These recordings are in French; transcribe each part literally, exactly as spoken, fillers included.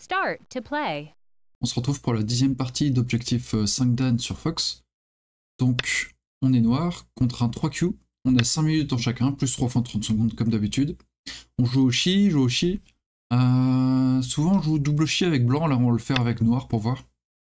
Start to play. On se retrouve pour la dixième partie d'Objectif cinq Dan sur Fox. Donc, on est noir contre un trois Q. On a cinq minutes en chacun, plus trois fois trente secondes comme d'habitude. On joue au chi, joue au chi. Euh, souvent, on joue double chi avec blanc. Là, on va le faire avec noir pour voir.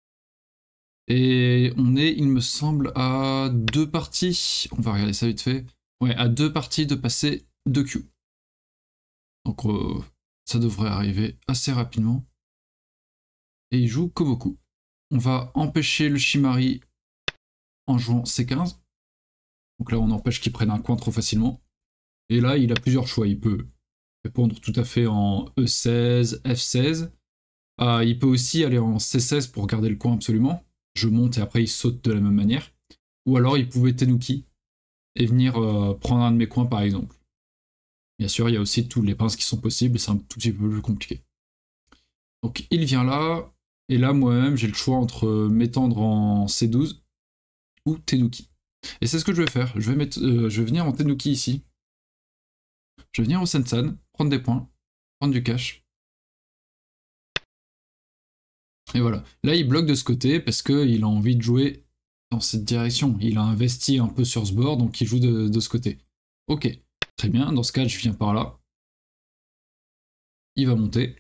Et on est, il me semble, à deux parties. On va regarder ça vite fait. Ouais, à deux parties de passer deux Q. Donc, euh, ça devrait arriver assez rapidement. Et il joue Koboku. On va empêcher le Shimari en jouant C quinze. Donc là, on empêche qu'il prenne un coin trop facilement. Et là, il a plusieurs choix. Il peut répondre tout à fait en E seize, F seize. Euh, il peut aussi aller en C seize pour garder le coin absolument. Je monte et après, il saute de la même manière. Ou alors, il pouvait Tenuki et venir euh, prendre un de mes coins, par exemple. Bien sûr, il y a aussi tous les pinces qui sont possibles. C'est un tout petit peu plus compliqué. Donc, il vient là. Et là, moi-même, j'ai le choix entre m'étendre en C douze ou Tenuki. Et c'est ce que je vais faire. Je vais, mettre, euh, je vais venir en Tenuki ici. Je vais venir au Sensan, prendre des points, prendre du cash. Et voilà. Là, il bloque de ce côté parce qu'il a envie de jouer dans cette direction. Il a investi un peu sur ce bord, donc il joue de, de ce côté. Ok, très bien. Dans ce cas, je viens par là. Il va monter.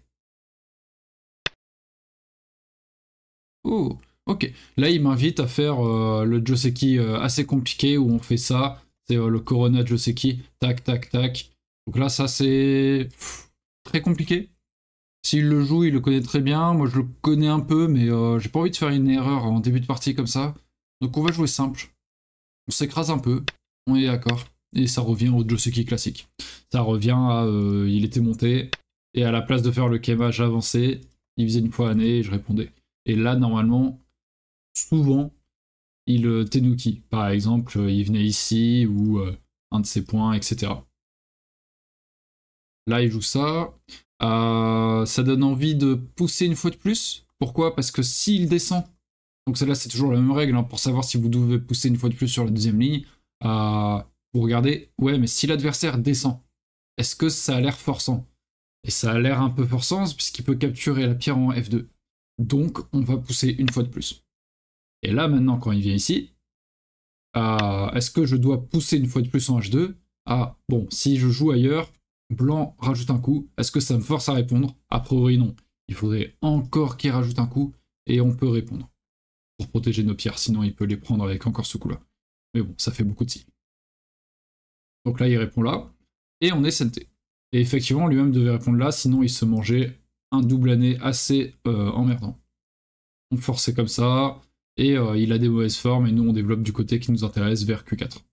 Oh, ok. Là, il m'invite à faire euh, le Joseki euh, assez compliqué où on fait ça. C'est euh, le Corona Joseki. Tac, tac, tac. Donc là, ça, c'est très compliqué. S'il le joue, il le connaît très bien. Moi, je le connais un peu, mais euh, j'ai pas envie de faire une erreur en début de partie comme ça. Donc, on va jouer simple. On s'écrase un peu. On est d'accord. Et ça revient au Joseki classique. Ça revient à... Euh, il était monté. Et à la place de faire le Kema, j'avançais. Il faisait une fois année et je répondais. Et là, normalement, souvent, il euh, Tenuki. Par exemple, euh, il venait ici, ou euh, un de ses points, et cetera. Là, il joue ça. Euh, ça donne envie de pousser une fois de plus. Pourquoi? Parce que s'il descend, donc celle-là, c'est toujours la même règle, hein, pour savoir si vous devez pousser une fois de plus sur la deuxième ligne. Euh, vous regardez, ouais, mais si l'adversaire descend, est-ce que ça a l'air forçant? Et ça a l'air un peu forçant, puisqu'il peut capturer la pierre en F deux. Donc, on va pousser une fois de plus. Et là, maintenant, quand il vient ici, euh, est-ce que je dois pousser une fois de plus en H deux? Ah, bon, si je joue ailleurs, blanc rajoute un coup. Est-ce que ça me force à répondre? A priori, non. Il faudrait encore qu'il rajoute un coup, et on peut répondre. Pour protéger nos pierres, sinon il peut les prendre avec encore ce coup-là. Mais bon, ça fait beaucoup de si. Donc là, il répond là, et on est S N T. Et effectivement, lui-même devait répondre là, sinon il se mangeait un double année assez euh, emmerdant. On forçait comme ça, et euh, il a des mauvaises formes, et nous on développe du côté qui nous intéresse vers Q quatre.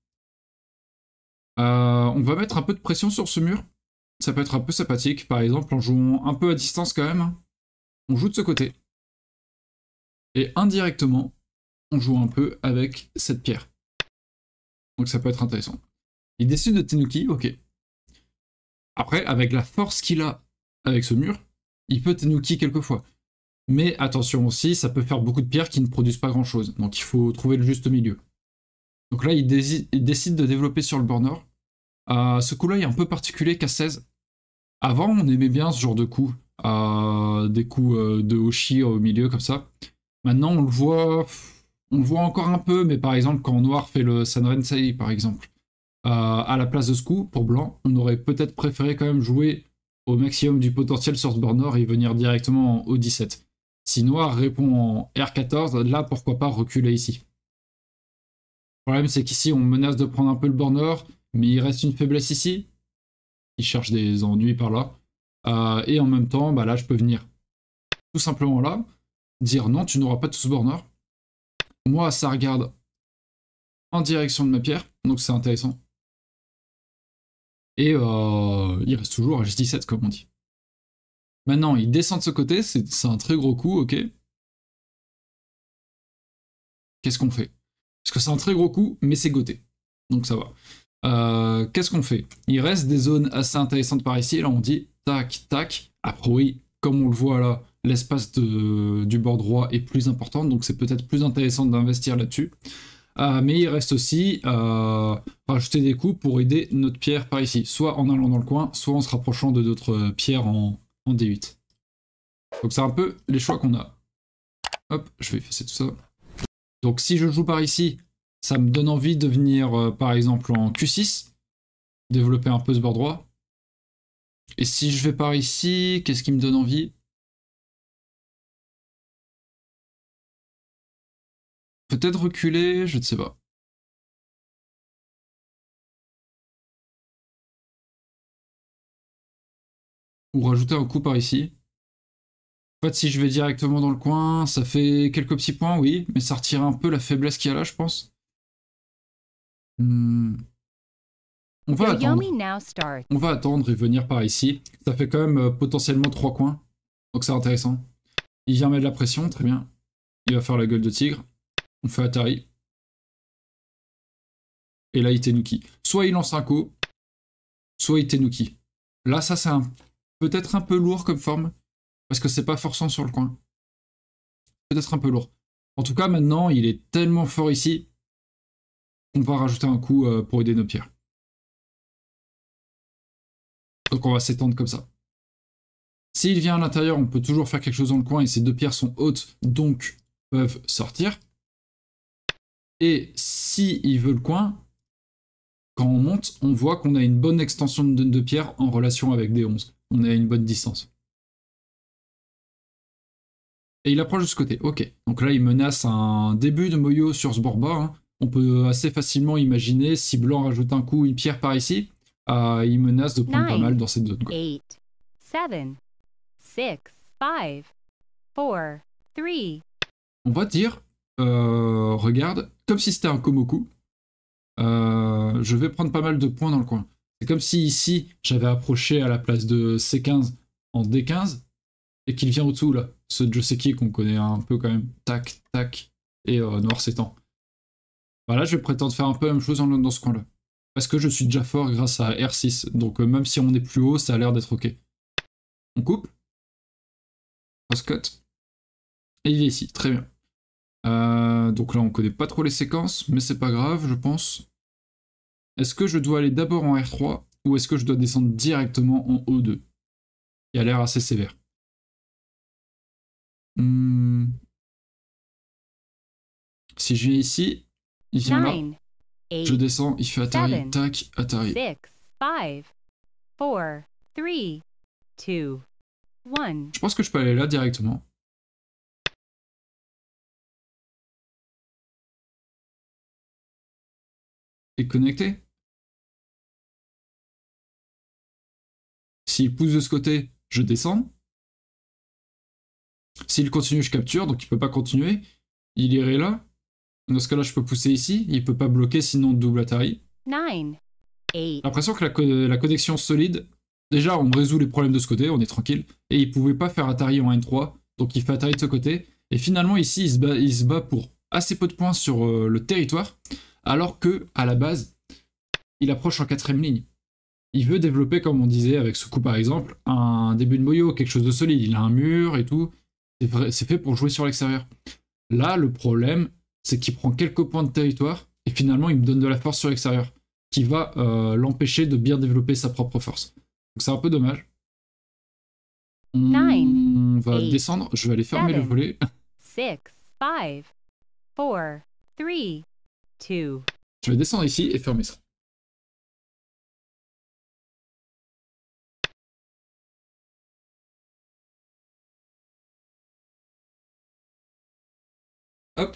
Euh, on va mettre un peu de pression sur ce mur, ça peut être un peu sympathique, par exemple en jouant un peu à distance quand même, on joue de ce côté. Et indirectement, on joue un peu avec cette pierre. Donc ça peut être intéressant. Il décide de Tenuki, ok. Après, avec la force qu'il a avec ce mur, il peut Tenuki quelquefois. Mais attention aussi, ça peut faire beaucoup de pierres qui ne produisent pas grand chose. Donc il faut trouver le juste milieu. Donc là, il, il décide de développer sur le burner. Euh, ce coup-là est un peu particulier qu'à seize. Avant, on aimait bien ce genre de coups. Euh, des coups euh, de Hoshi au milieu, comme ça. Maintenant, on le voit... On le voit encore un peu, mais par exemple, quand noir fait le Sanrensei, par exemple, euh, à la place de ce coup, pour blanc, on aurait peut-être préféré quand même jouer au maximum du potentiel sur ce burner et venir directement en O dix-sept. Si noir répond en R quatorze, là, pourquoi pas reculer ici. Le problème, c'est qu'ici, on menace de prendre un peu le burner, mais il reste une faiblesse ici. Il cherche des ennuis par là. Euh, et en même temps, bah là, je peux venir tout simplement là, dire non, tu n'auras pas tout ce burner. Moi, ça regarde en direction de ma pierre, donc c'est intéressant. Et euh, il reste toujours H dix-sept, comme on dit. Maintenant, il descend de ce côté, c'est un très gros coup, ok. Qu'est-ce qu'on fait? Parce que c'est un très gros coup, mais c'est goté. Donc ça va. Euh, Qu'est-ce qu'on fait? Il reste des zones assez intéressantes par ici. Là, on dit tac, tac. Après, oui, comme on le voit là, l'espace du bord droit est plus important, donc c'est peut-être plus intéressant d'investir là-dessus. Euh, mais il reste aussi euh, rajouter des coups pour aider notre pierre par ici, soit en allant dans le coin, soit en se rapprochant de d'autres pierres en, en D huit. Donc c'est un peu les choix qu'on a. Hop, je vais effacer tout ça. Donc si je joue par ici, ça me donne envie de venir euh, par exemple en Q six, développer un peu ce bord droit. Et si je vais par ici, qu'est-ce qui me donne envie? Peut-être reculer, je ne sais pas. Ou rajouter un coup par ici. En fait, si je vais directement dans le coin, ça fait quelques petits points, oui, mais ça retire un peu la faiblesse qu'il y a là, je pense. Hmm. On va attendre. On va attendre et venir par ici. Ça fait quand même euh, potentiellement trois coins. Donc c'est intéressant. Il vient mettre de la pression, très bien. Il va faire la gueule de tigre. On fait Atari. Et là, il Tenuki. Soit il lance un coup, soit il Tenuki. Là, ça, c'est un... peut-être un peu lourd comme forme. Parce que c'est pas forçant sur le coin. Peut-être un peu lourd. En tout cas, maintenant, il est tellement fort ici qu'on va rajouter un coup euh, pour aider nos pierres. Donc on va s'étendre comme ça. S'il vient à l'intérieur, on peut toujours faire quelque chose dans le coin et ces deux pierres sont hautes, donc peuvent sortir. Et s'il veut le coin, quand on monte, on voit qu'on a une bonne extension de deux pierres en relation avec des onze. On est à une bonne distance. Et il approche de ce côté, ok. Donc là, il menace un début de Moyo sur ce bord bas. Hein. On peut assez facilement imaginer, si blanc rajoute un coup, une pierre par ici, euh, il menace de prendre Nine, pas mal dans cette zone. eight, seven, six, five, four, three. On va dire, euh, regarde, comme si c'était un Komoku, euh, je vais prendre pas mal de points dans le coin. C'est comme si ici, j'avais approché à la place de C quinze en D quinze, et qu'il vient au-dessous, là. Ce Joseki qu'on connaît un peu quand même. Tac, tac, et euh, noir s'étend. Voilà, je vais prétendre faire un peu la même chose dans, dans ce coin-là. Parce que je suis déjà fort grâce à R six, donc euh, même si on est plus haut, ça a l'air d'être ok. On coupe. Cross-cut. Et il vient ici, très bien. Euh, donc là, on connaît pas trop les séquences, mais c'est pas grave, je pense. Est-ce que je dois aller d'abord en R trois, ou est-ce que je dois descendre directement en O deux? Il a l'air assez sévère. Hmm. Si je viens ici, il vient Nine, là. Eight, Je descends, il fait Atari, seven, tac, Atari. six, five, four, three, two, one. Je pense que je peux aller là directement. Et connecter. S'il pousse de ce côté, je descends. S'il continue, je capture, donc il peut pas continuer. Il irait là. Dans ce cas-là, je peux pousser ici. Il peut pas bloquer, sinon double Atari. Nine, eight. J'ai l'impression que la, co la connexion solide, déjà, on résout les problèmes de ce côté, on est tranquille. Et il pouvait pas faire Atari en N trois, donc il fait Atari de ce côté. Et finalement, ici, il se bat, il se bat pour assez peu de points sur euh, le territoire, alors que à la base, il approche en quatrième ligne. Il veut développer, comme on disait avec ce coup par exemple, un début de Moyo, quelque chose de solide. Il a un mur et tout. C'est fait pour jouer sur l'extérieur. Là, le problème, c'est qu'il prend quelques points de territoire et finalement, il me donne de la force sur l'extérieur, qui va euh, l'empêcher de bien développer sa propre force. Donc c'est un peu dommage. On Nine, va eight, descendre. Je vais aller fermer seven, le volet. six, five, four, three, two. Je vais descendre ici et fermer ça. Hop.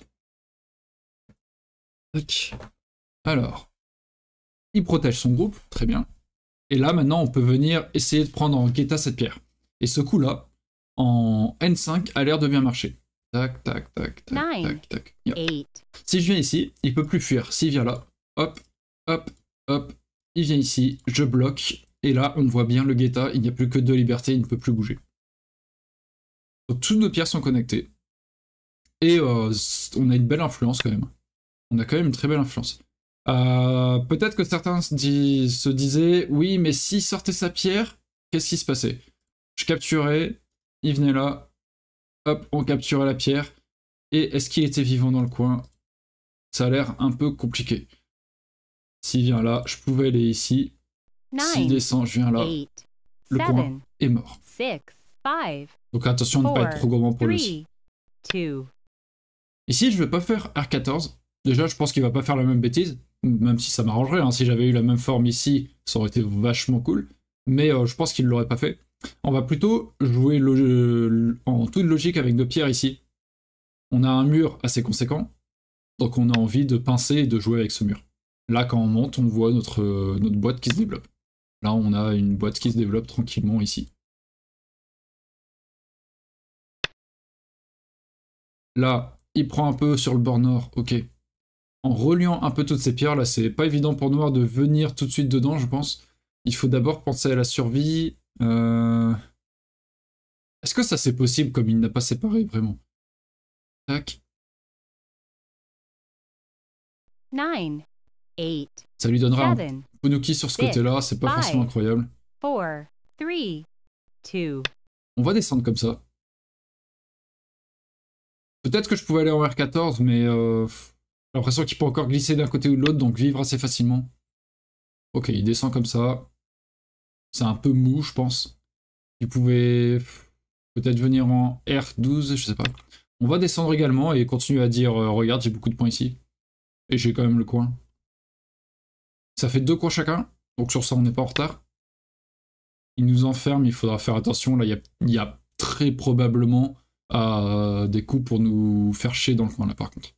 Tac. Alors, il protège son groupe, très bien. Et là, maintenant, on peut venir essayer de prendre en guetta cette pierre. Et ce coup-là, en N cinq, a l'air de bien marcher. Tac, tac, tac, tac, Nine, tac, tac. Yep. eight. Si je viens ici, il peut plus fuir. S'il vient là, hop, hop, hop, il vient ici, je bloque. Et là, on voit bien le guetta, il n'y a plus que deux libertés, il ne peut plus bouger. Donc toutes nos pierres sont connectées. Et euh, on a une belle influence quand même. On a quand même une très belle influence. Euh, Peut-être que certains se, dis, se disaient, oui, mais s'il sortait sa pierre, qu'est-ce qui se passait? Je capturais, il venait là, hop, on capturait la pierre, et est-ce qu'il était vivant dans le coin? Ça a l'air un peu compliqué. S'il vient là, je pouvais aller ici. S'il descend, je viens là. Eight, Le seven, coin est mort. Six, five, Donc attention de ne pas être trop gourmand pour lui. three, two. Ici, je vais pas faire R quatorze. Déjà, je pense qu'il va pas faire la même bêtise, même si ça m'arrangerait. Hein. Si j'avais eu la même forme ici, ça aurait été vachement cool. Mais euh, je pense qu'il l'aurait pas fait. On va plutôt jouer le, en toute logique avec deux pierres ici. On a un mur assez conséquent, donc on a envie de pincer et de jouer avec ce mur. Là, quand on monte, on voit notre, euh, notre boîte qui se développe. Là, on a une boîte qui se développe tranquillement ici. Là, il prend un peu sur le bord nord, ok. En reliant un peu toutes ces pierres, là, c'est pas évident pour Noir de venir tout de suite dedans, je pense. Il faut d'abord penser à la survie. Euh... Est-ce que ça c'est possible comme il n'a pas séparé vraiment? Tac. Nine, eight, Ça lui donnera seven, un Punuki sur ce côté-là, c'est pas five, forcément incroyable. four, three, two. On va descendre comme ça. Peut-être que je pouvais aller en R quatorze, mais euh, j'ai l'impression qu'il peut encore glisser d'un côté ou de l'autre, donc vivre assez facilement. Ok, il descend comme ça. C'est un peu mou, je pense. Il pouvait peut-être venir en R douze, je sais pas. On va descendre également et continuer à dire euh, regarde, j'ai beaucoup de points ici. Et j'ai quand même le coin. Ça fait deux coins chacun, donc sur ça on n'est pas en retard. Il nous enferme, il faudra faire attention. Là, il y a, il y a très probablement euh, des coups pour nous faire chier dans le coin là par contre.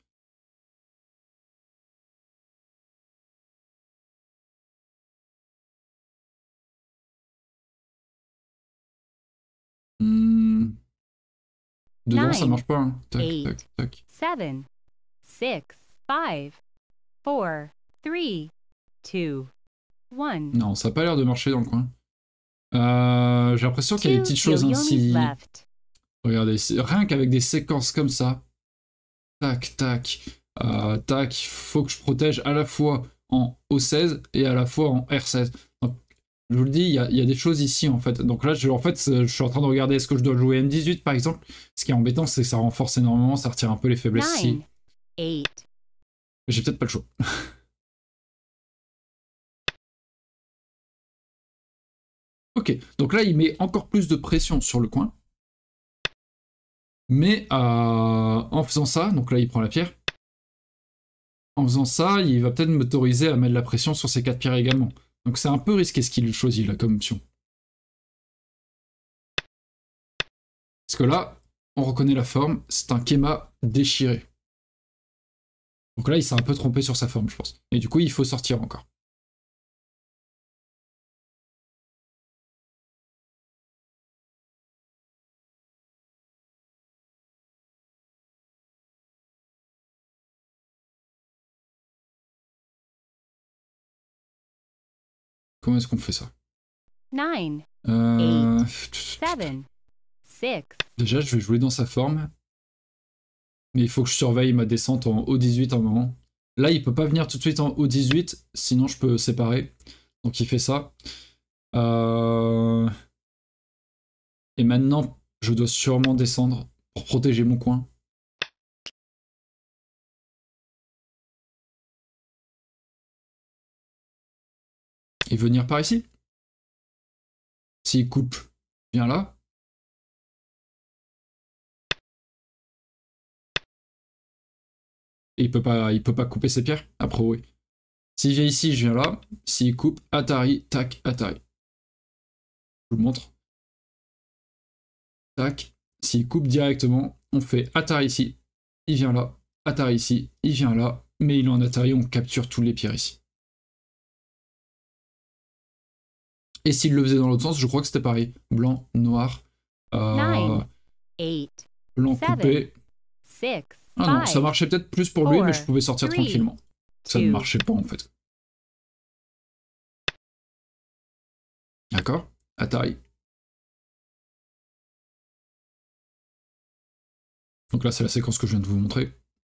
Hmm. Dedans, ça marche pas. Hein. Tac, eight, tac, tac. seven, six, five, four, three, two, one. Non, ça n'a pas l'air de marcher dans le coin. Euh, j'ai l'impression qu'il y a des petites choses ainsi. Regardez, rien qu'avec des séquences comme ça. Tac, tac, euh, tac. Il faut que je protège à la fois en O seize et à la fois en R seize. Donc, je vous le dis, il y, y a des choses ici en fait. Donc là, je, en fait, je suis en train de regarder est-ce que je dois jouer M dix-huit par exemple. Ce qui est embêtant, c'est que ça renforce énormément, ça retire un peu les faiblesses ici. J'ai peut-être pas le choix. Ok, donc là, il met encore plus de pression sur le coin. Mais euh, en faisant ça, donc là, il prend la pierre. En faisant ça, il va peut-être m'autoriser à mettre la pression sur ces quatre pierres également. Donc c'est un peu risqué ce qu'il choisit là comme option. Parce que là, on reconnaît la forme, c'est un Kema déchiré. Donc là, il s'est un peu trompé sur sa forme, je pense. Et du coup, il faut sortir encore. Comment est-ce qu'on fait ça? Nine, euh... eight, seven, six. Déjà, je vais jouer dans sa forme. Mais il faut que je surveille ma descente en O dix-huit un moment. Là, il peut pas venir tout de suite en O dix-huit, sinon je peux séparer. Donc il fait ça. Euh... Et maintenant, je dois sûrement descendre pour protéger mon coin. Et venir par ici. S'il coupe, viens là. Et il peut pas, il peut pas couper ses pierres. Après, oui. S'il vient ici, je viens là. S'il coupe, Atari, tac, Atari. Je vous montre. Tac. S'il coupe directement, on fait Atari ici. Il vient là. Atari ici. Il vient là. Mais il est en Atari, on capture tous les pierres ici. Et s'il le faisait dans l'autre sens, je crois que c'était pareil. Blanc, noir. Euh, Nine, eight, blanc coupé. Six, Ah non, ça marchait peut-être plus pour lui, mais je pouvais sortir three, tranquillement. Ça ne marchait pas en fait. D'accord? Atari. Donc là, c'est la séquence que je viens de vous montrer.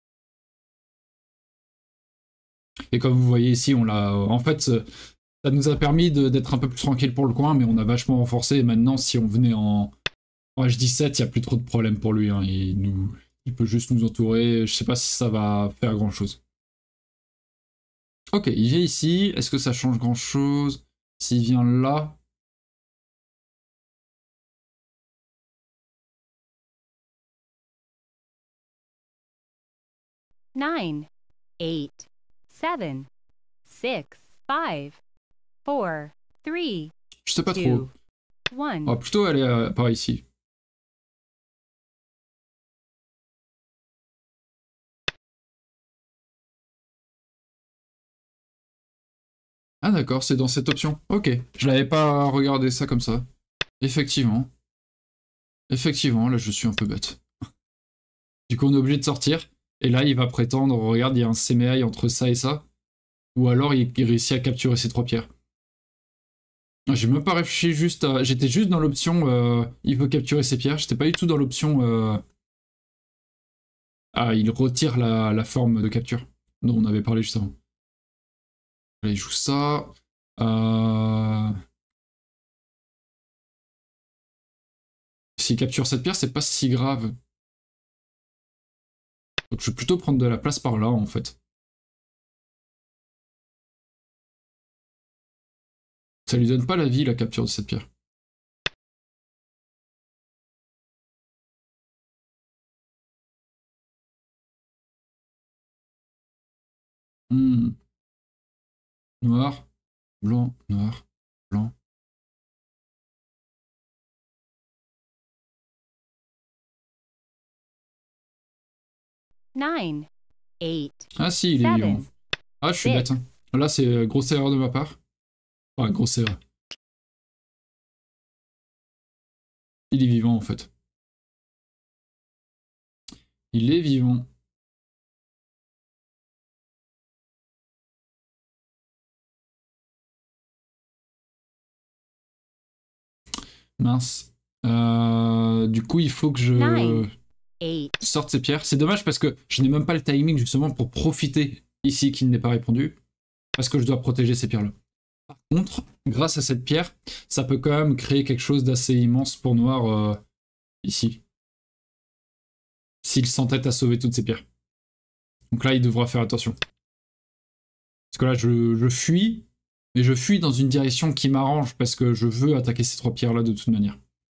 Et comme vous voyez ici, on l'a. En fait, ça nous a permis d'être un peu plus tranquille pour le coin, mais on a vachement renforcé. Et maintenant, si on venait en, en H dix-sept, il n'y a plus trop de problème pour lui. Hein. Il, nous... il peut juste nous entourer. Je sais pas si ça va faire grand chose. Ok, il vient ici. Est-ce que ça change grand chose? S'il vient là. nine, eight, seven, six, five, four, three, Je sais pas trop. two, one. On va plutôt aller euh, par ici. Ah d'accord, c'est dans cette option. Ok, je l'avais pas regardé ça comme ça. Effectivement. Effectivement, là je suis un peu bête. Du coup on est obligé de sortir. Et là il va prétendre, regarde, il y a un séméail entre ça et ça. Ou alors il, il réussit à capturer ces trois pierres. J'ai même pas réfléchi juste à... J'étais juste dans l'option euh, il veut capturer ces pierres. J'étais pas du tout dans l'option... Euh... Ah, il retire la, la forme de capture dont on avait parlé juste avant. Allez, il joue ça. Euh... S'il capture cette pierre, c'est pas si grave. Donc je vais plutôt prendre de la place par là, en fait. Ça lui donne pas la vie, la capture de cette pierre. Hmm. Noir, blanc, noir, blanc. Nine, eight, Ah si, il est vivant. seven, Ah, je suis bête. Hein. Là, c'est euh, grosse erreur de ma part. Enfin, grosse erreur. Il est vivant, en fait. Il est vivant. Mince. Euh, du coup, il faut que je Nine, eight, sorte ces pierres. C'est dommage parce que je n'ai même pas le timing justement pour profiter ici qu'il n'ait pas répondu. Parce que je dois protéger ces pierres-là. Par contre, grâce à cette pierre, ça peut quand même créer quelque chose d'assez immense pour Noir euh, ici. S'il s'entête à sauver toutes ces pierres. Donc là, il devra faire attention. Parce que là, je, je fuis, mais je fuis dans une direction qui m'arrange parce que je veux attaquer ces trois pierres-là de toute manière.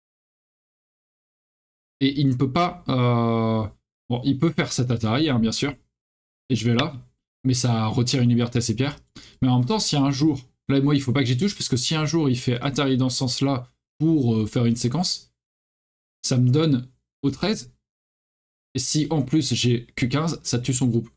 Et il ne peut pas... Euh... Bon, il peut faire cet Atari, hein, bien sûr. Et je vais là. Mais ça retire une liberté à ses pierres. Mais en même temps, si un jour... Là, moi, il faut pas que j'y touche, parce que si un jour il fait Atari dans ce sens-là pour euh, faire une séquence, ça me donne au treize. Et si en plus j'ai Q quinze, ça tue son groupe.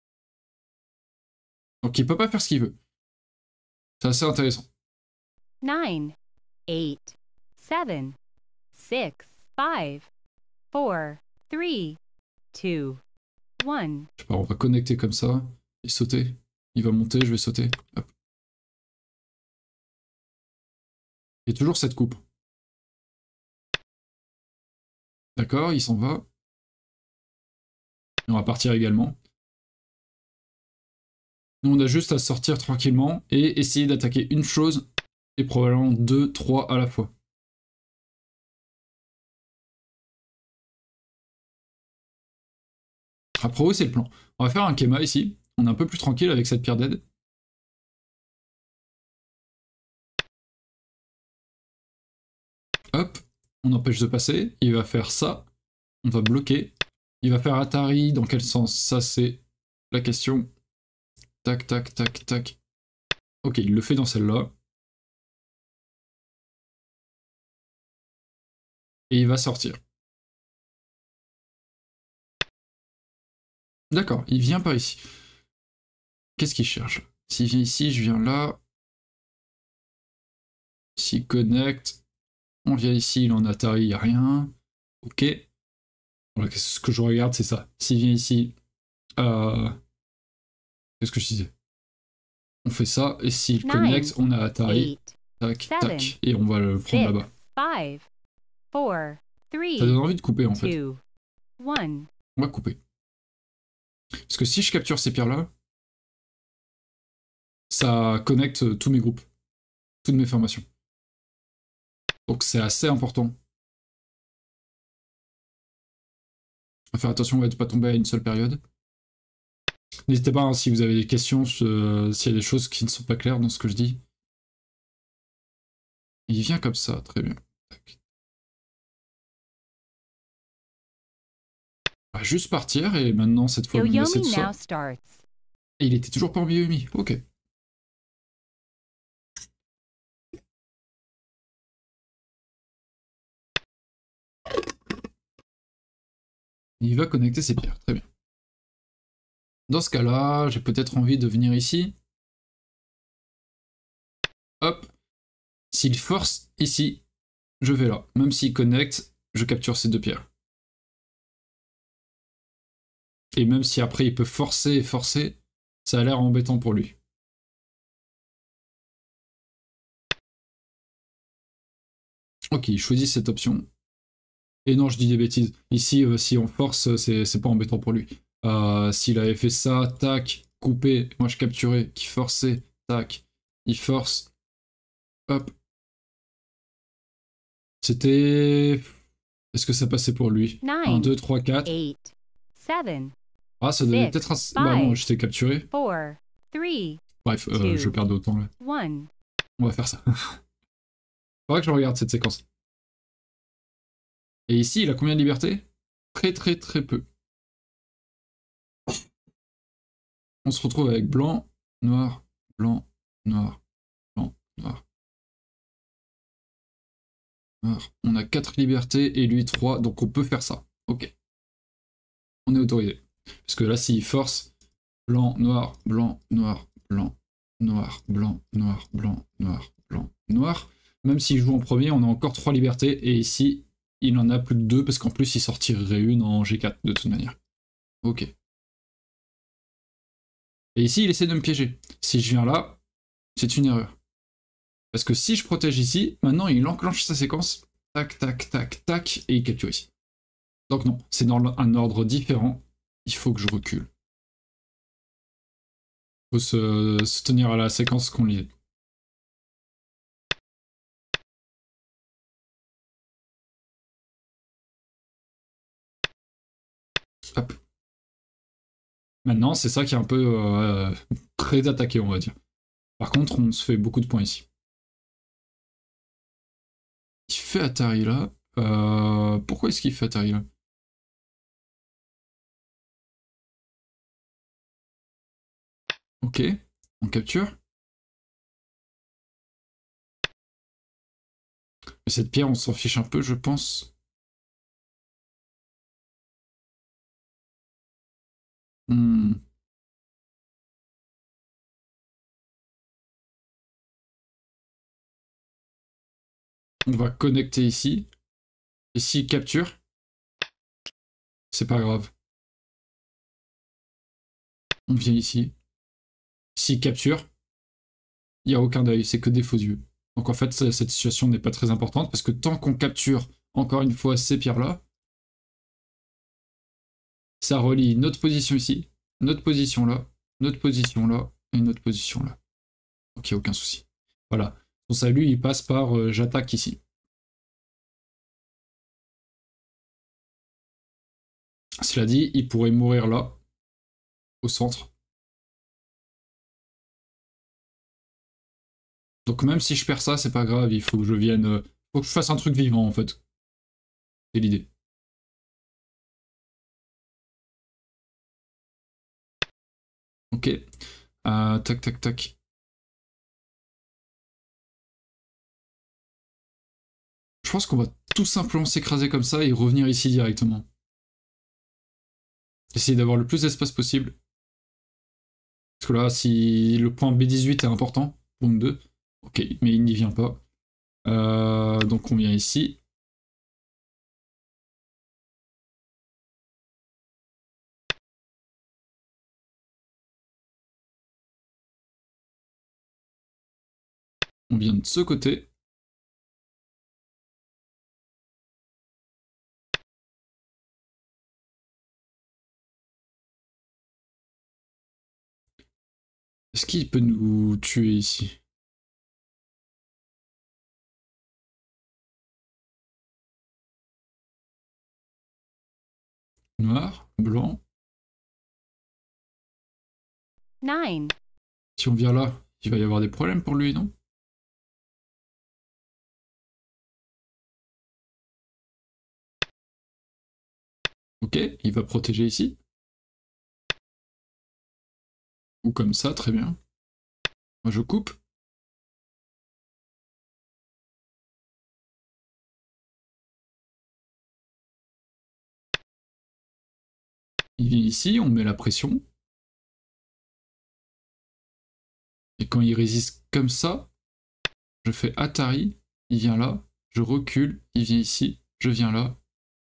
Donc il peut pas faire ce qu'il veut. C'est assez intéressant. nine, eight, seven, six, five, four, three, two, one. Je sais pas, on va connecter comme ça et sauter. Il va monter, je vais sauter. Hop. Il y a toujours cette coupe. D'accord, il s'en va. Et on va partir également. Nous, on a juste à sortir tranquillement et essayer d'attaquer une chose et probablement deux, trois à la fois. Après, c'est le plan. On va faire un Kema ici. On est un peu plus tranquille avec cette pierre d'aide. Hop, on empêche de passer. Il va faire ça. On va bloquer. Il va faire Atari. Dans quel sens? Ça, c'est la question. Tac, tac, tac, tac. Ok, il le fait dans celle-là. Et il va sortir. D'accord, il vient par ici. Qu'est-ce qu'il cherche? S'il vient ici, je viens là. S'il connecte, on vient ici, il en Atari, il n'y a rien. Ok. Voilà, ce que je regarde, c'est ça. S'il vient ici, euh... qu'est-ce que je disais? On fait ça, et s'il connecte, on a Atari. Tac, tac, et on va le prendre là-bas. Ça donne envie de couper, en fait. On va couper. Parce que si je capture ces pierres-là, ça connecte tous mes groupes, toutes mes formations. Donc c'est assez important. À faire attention à ne pas tomber à une seule période. N'hésitez pas hein, si vous avez des questions, euh, s'il y a des choses qui ne sont pas claires dans ce que je dis. Il vient comme ça, très bien. va juste partir et maintenant, cette fois, me laisser tout Yoyomi ça. now starts. Et il était toujours pas en Yoyomi. Ok. Il va connecter ses pierres. Très bien. Dans ce cas-là, j'ai peut-être envie de venir ici. Hop. S'il force ici, je vais là. Même s'il connecte, je capture ces deux pierres. Et même si après il peut forcer et forcer, ça a l'air embêtant pour lui. Ok, il choisit cette option. Et non, je dis des bêtises. Ici, euh, si on force, c'est pas embêtant pour lui. Euh, S'il avait fait ça, tac, coupé, moi je capturais, qui forçait, tac, il force, hop. C'était... Est-ce que ça passait pour lui? un, deux, trois, quatre. eight, seven, Ah, ça devait peut-être... Un... Bah non, j'étais capturé. four, three, Bref, euh, je perds autant là. one. On va faire ça. Faudra que je regarde cette séquence. Et ici, il a combien de liberté? Très très très peu. On se retrouve avec blanc, noir, blanc, noir, blanc, noir. Noir. On a quatre libertés et lui trois, donc on peut faire ça. Ok. On est autorisé. Parce que là, s'il force, blanc, noir, blanc, noir, blanc, noir, blanc, noir, blanc, noir, blanc, noir. Même s'il joue en premier, on a encore trois libertés. Et ici, il en a plus que deux, parce qu'en plus, il sortirait une en G quatre, de toute manière. Ok. Et ici, il essaie de me piéger. Si je viens là, c'est une erreur. Parce que si je protège ici, maintenant, il enclenche sa séquence. Tac, tac, tac, tac, et il capture ici. Donc non, c'est dans un ordre différent. Il faut que je recule. Il faut se, se tenir à la séquence qu'on lit. Hop. Maintenant, c'est ça qui est un peu euh, très attaqué, on va dire. Par contre, on se fait beaucoup de points ici. Il fait Atari là. Euh, pourquoi est-ce qu'il fait Atari là? Ok, on capture. Mais cette pierre, on s'en fiche un peu, je pense. Hmm. On va connecter ici. Et s'il capture, c'est pas grave. On vient ici. S'il capture, il n'y a aucun deuil, c'est que des faux yeux. Donc en fait, cette situation n'est pas très importante parce que tant qu'on capture encore une fois ces pierres-là, ça relie notre position ici, notre position là, notre position là et notre position là. Ok, aucun souci. Voilà. Son salut, il passe par euh, j'attaque ici. Cela dit, il pourrait mourir là, au centre. Donc même si je perds ça, c'est pas grave, il faut que je vienne... Euh, faut que je fasse un truc vivant en fait. C'est l'idée. Ok. Euh, tac, tac, tac. Je pense qu'on va tout simplement s'écraser comme ça et revenir ici directement. Essayer d'avoir le plus d'espace possible. Parce que là, si le point B dix-huit est important, round deux, ok, mais il n'y vient pas. Euh, donc on vient ici. On vient de ce côté. Est-ce qu'il peut nous tuer ici? Noir, blanc. Nine. Si on vient là, il va y avoir des problèmes pour lui, non? Ok, il va protéger ici. Ou comme ça, très bien. Moi je coupe. Il vient ici, on met la pression. Et quand il résiste comme ça, je fais Atari, il vient là, je recule, il vient ici, je viens là.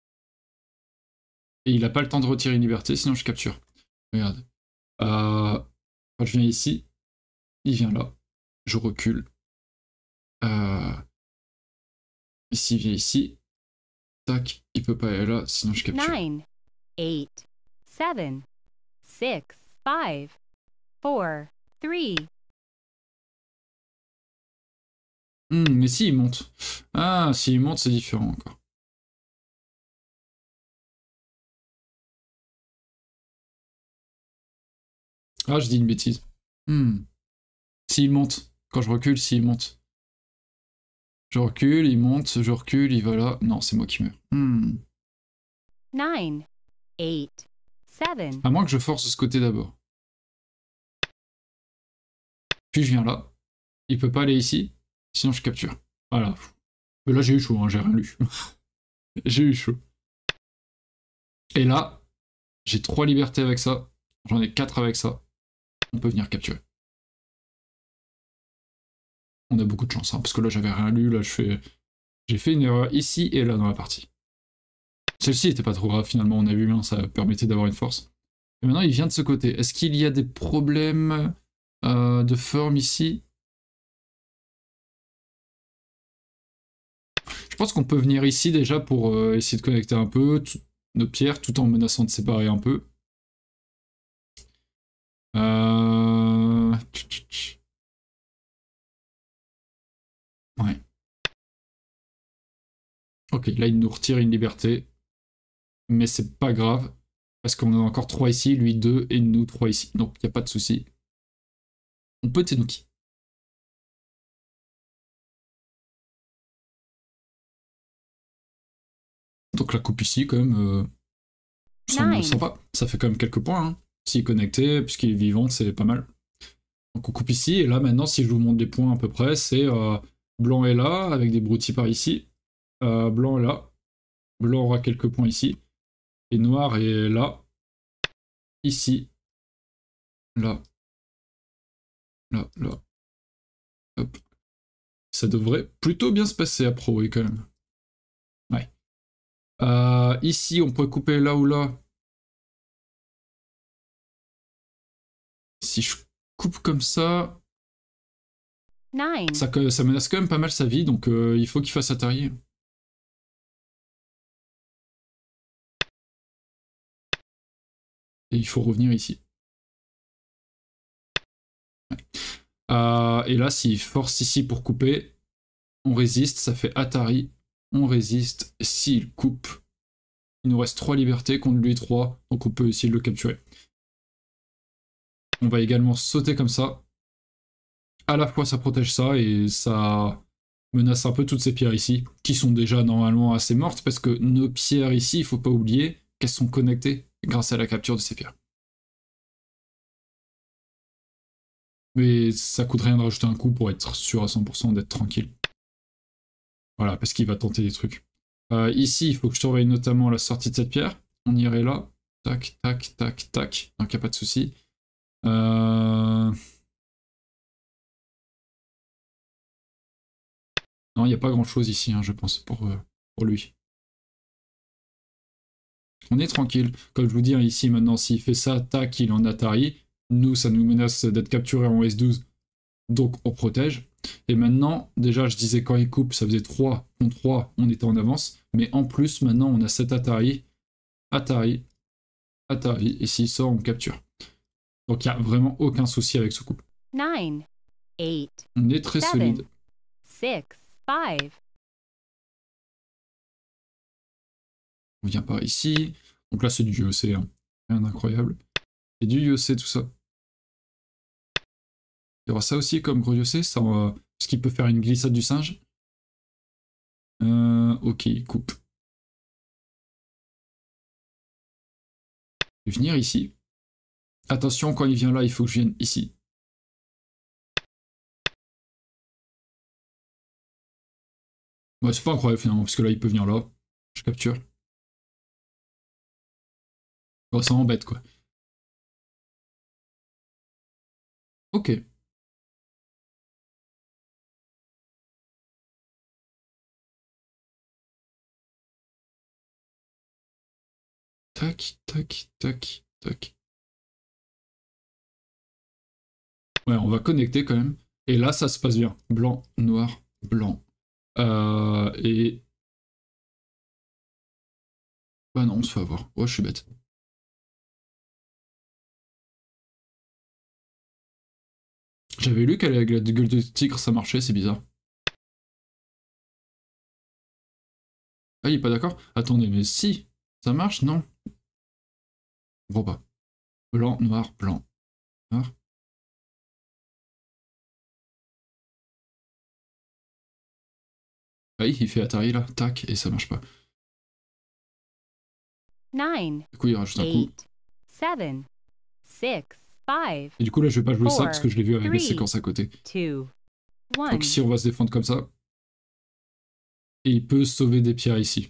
Et il n'a pas le temps de retirer une liberté, sinon je capture. Regarde. Euh, quand je viens ici, il vient là, je recule. Euh, ici, il vient ici. Tac, il peut pas aller là, sinon je capture. nine, eight, seven, six, five, four, three. Hmm, mais si, il monte. Ah, si il monte, c'est différent encore. Ah, je dis une bêtise. Hmm. S'il monte, quand je recule, s'il monte. Je recule, il monte, je recule, il va là. Non, c'est moi qui meurs. Hmm. nine, eight, seven. À moins que je force de ce côté d'abord. Puis je viens là. Il peut pas aller ici, sinon je capture. Voilà. Mais là j'ai eu chaud, hein, j'ai rien lu. J'ai eu chaud. Et là, j'ai trois libertés avec ça. J'en ai quatre avec ça. On peut venir capturer. On a beaucoup de chance, hein, parce que là j'avais rien lu, là je fais. J'ai fait une erreur ici et là dans la partie. Celle-ci était pas trop grave finalement, on a vu, hein, ça permettait d'avoir une force. Et maintenant il vient de ce côté. Est-ce qu'il y a des problèmes euh, de forme ici? Je pense qu'on peut venir ici déjà pour euh, essayer de connecter un peu tout, nos pierres tout en menaçant de séparer un peu. Euh... Ouais. Ok, là il nous retire une liberté. Mais c'est pas grave. Parce qu'on a encore trois ici, lui deux et nous trois ici. Donc il n'y a pas de souci. On peut Tenuki. Donc la coupe ici quand même euh, semble Nine. sympa. Ça fait quand même quelques points. Hein. S'il est connecté, puisqu'il est vivant, c'est pas mal. Donc on coupe ici. Et là maintenant, si je vous montre des points à peu près, c'est euh, blanc est là, avec des broutilles par ici. Euh, blanc est là. Blanc aura quelques points ici. Et noir est là. Ici. Là. Là, là. Hop. Ça devrait plutôt bien se passer à Pro, oui, quand même. Ouais. Euh, ici, on pourrait couper là ou là. Si je coupe comme ça, Nine. ça, ça menace quand même pas mal sa vie, donc euh, il faut qu'il fasse Atari. Et il faut revenir ici. Ouais. Euh, et là, s'il force ici pour couper, on résiste, ça fait Atari. On résiste. Et s'il coupe, il nous reste trois libertés contre lui trois, donc on peut essayer de le capturer. On va également sauter comme ça. À la fois, ça protège ça et ça menace un peu toutes ces pierres ici, qui sont déjà normalement assez mortes, parce que nos pierres ici, il faut pas oublier qu'elles sont connectées grâce à la capture de ces pierres. Mais ça coûte rien de rajouter un coup pour être sûr à cent pour cent d'être tranquille. Voilà, parce qu'il va tenter des trucs. Euh, ici, il faut que je surveille notamment la sortie de cette pierre. On irait là. Tac, tac, tac, tac. Donc, il n'y a pas de souci. Euh... Non, il n'y a pas grand-chose ici, hein, je pense, pour, euh, pour lui. On est tranquille. Comme je vous dis, hein, ici, maintenant, s'il fait ça, tac, il en Atari. Nous, ça nous menace d'être capturé en S douze. Donc, on protège. Et maintenant, déjà, je disais quand il coupe, ça faisait trois contre trois, on était en avance. Mais en plus, maintenant, on a cet Atari. Atari. Atari. Et s'il sort, on capture. Donc, il n'y a vraiment aucun souci avec ce coup. Nine, eight, On est très seven, solide. six, five. On vient par ici. Donc là, c'est du U E C. Hein. Rien d'incroyable. C'est du U E C, tout ça. Il y aura ça aussi comme gros U E C, ça, euh, parce qu'il peut faire une glissade du singe. Euh, ok, il coupe. venir ici. Attention, quand il vient là, il faut que je vienne ici. Ouais, c'est pas incroyable finalement, parce que là, il peut venir là. Je capture. Bon, ça m'embête, quoi. Ok. Tac, tac, tac, tac. Ouais, on va connecter quand même. Et là, ça se passe bien. Blanc, noir, blanc. Euh, et... Bah non, on se fait avoir. Ouais, je suis bête. J'avais lu qu'avec la gueule de tigre, ça marchait, c'est bizarre. Ah, il est pas d'accord? Attendez, mais si, ça marche, non? Je comprends pas. Blanc, noir, blanc, noir. Ah oui, il fait Atari là, tac, et ça marche pas. nine, Du coup, il rajoute un coup. eight, seven, six, five, Et du coup, là, je vais pas jouer ça four, parce que je l'ai vu avec les three, séquences à côté. two, one. Donc ici, on va se défendre comme ça. Et il peut sauver des pierres ici.